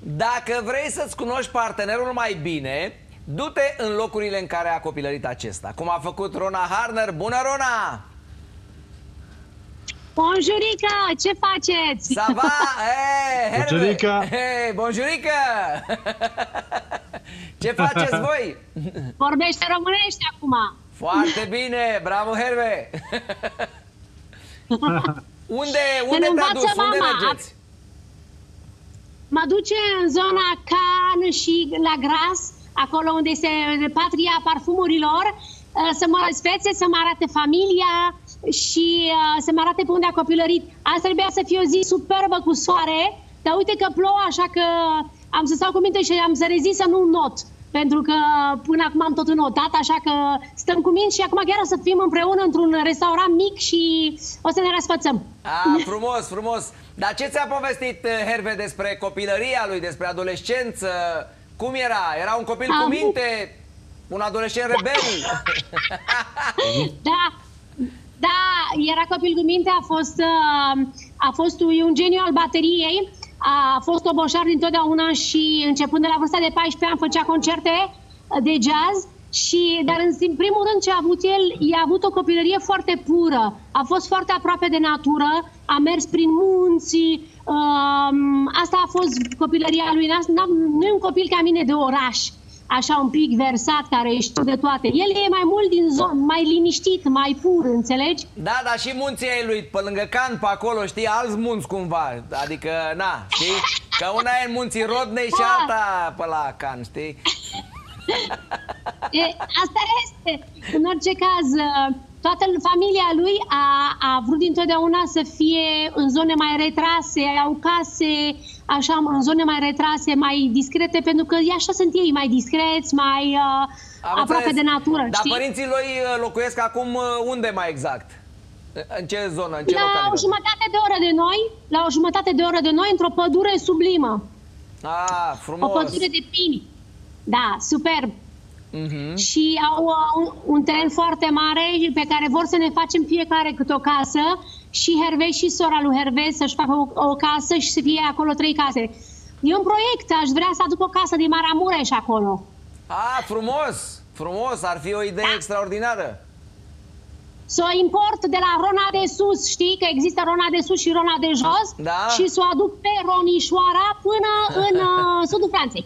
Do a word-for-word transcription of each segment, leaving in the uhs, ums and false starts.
Dacă vrei să-ți cunoști partenerul mai bine, du-te în locurile în care a copilărit acesta, cum a făcut Rona Harner. Bună, Rona! Bonjurică! Ce faceți? Ça va? Hey, bonjurică! Hey, bonjurică! Ce faceți voi? Vorbește românește acum. Foarte bine! Bravo, Herve! Unde, unde te-a dus? Unde mergeți? Mă duce în zona Cannes și la Gras, acolo unde este patria parfumurilor, să mă spețe, să mă arate familia și să mă arate pe unde a copilărit. Azi trebuia să fie o zi superbă cu soare, dar uite că plouă, așa că am să stau cu minte și am să rezist să nu not. Pentru că până acum am tot notat, așa că stăm cu minți și acum chiar o să fim împreună într-un restaurant mic și o să ne răsfățăm. Ah, frumos, frumos! Dar ce ți-a povestit Herve despre copilăria lui, despre adolescență? Cum era? Era un copil cu minte? Un adolescent rebel? Da, da, era copil cu minte, a fost, a fost un geniu al bateriei, a fost oboșar dintotdeauna și începând de la vârsta de paisprezece ani făcea concerte de jazz. Și, dar în primul rând ce a avut el, i-a avut o copilărie foarte pură, a fost foarte aproape de natură, a mers prin munți, um, asta a fost copilăria lui. Nu e un copil ca mine de oraș, așa un pic versat, care știu de toate. El e mai mult din zonă, mai liniștit, mai pur, înțelegi? Da, dar și munții ai lui, pe lângă Can, pe acolo, știi, alți munți cumva, adică, na, știi? Că una e în munții Rodney și alta pe la Can, știi? E, asta este. În orice caz, toată familia lui a, a vrut dintotdeauna să fie în zone mai retrase, au case așa, în zone mai retrase, mai discrete, pentru că așa sunt ei, mai discreți, mai uh, aproape de natură. Dar știi? părinții lui locuiesc acum unde mai exact? În ce zonă? În ce la localitate? o jumătate de oră de noi, la o jumătate de oră de noi, într-o pădure sublimă. Ah, frumos! O pădure de pini. Da, superb. Uh-huh. Și au un, un teren foarte mare pe care vor să ne facem fiecare câte o casă și Hervé și sora lui Hervé să-și facă o, o casă și să fie acolo trei case. E un proiect, aș vrea să aduc o casă din Maramureș acolo. Ah, frumos! Frumos, ar fi o idee da. extraordinară. Să o import de la Rona de Sus, știi că există Rona de Sus și Rona de Jos, da. Și să o aduc pe Ronișoara până în uh, sudul Franței.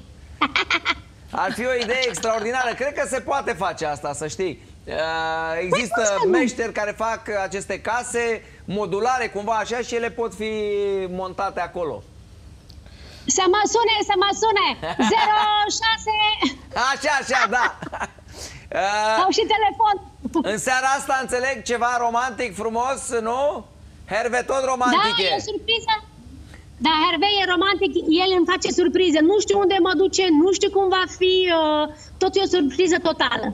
Ar fi o idee extraordinară. Cred că se poate face asta, să știi. Există păi, meșteri care fac aceste case modulare, cumva așa, și ele pot fi montate acolo. Să mă sune, să mă sune! zero șase... Așa, așa, da. Sau și telefon. În seara asta înțeleg ceva romantic, frumos, nu? Herve, tot romantic da, e. Da, e o surpriză. Da, Hervé e romantic, el îmi face surprize. Nu știu unde mă duce, nu știu cum va fi, uh, tot e o surpriză totală.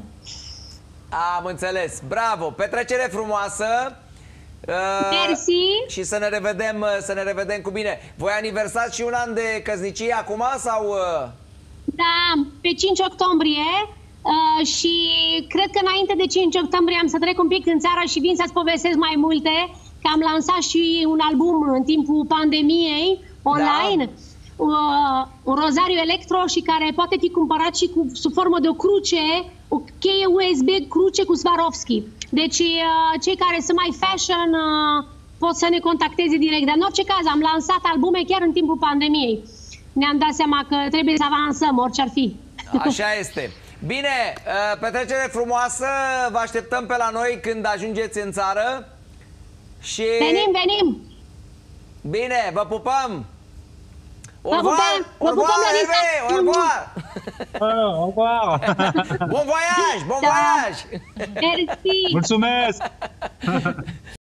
Am înțeles. Bravo! Petrecere frumoasă! Uh, Mersi! Și să ne revedem, să ne revedem cu bine. Voi aniversați și un an de căsnicie acum sau... Uh... Da, pe cinci octombrie uh, și cred că înainte de cinci octombrie am să trec un pic în țară și vin să-ți povestesc mai multe. Că am lansat și un album în timpul pandemiei, online, da. uh, un rozariu electro și care poate fi cumpărat și cu, sub formă de o cruce, o cheie U S B cruce cu Swarovski. Deci uh, cei care sunt mai fashion uh, pot să ne contacteze direct. Dar în orice caz am lansat albume chiar în timpul pandemiei. Ne-am dat seama că trebuie să avansăm, orice ar fi. Așa este. Bine, uh, petrecere frumoasă, vă așteptăm pe la noi când ajungeți în țară. Și... Venim, venim! Bine, vă pupăm! Vă pupăm! Vă pupăm la Hervé! Au revoir! Au revoir! Bon voyage! Bon voyage! Merci! Mulțumesc!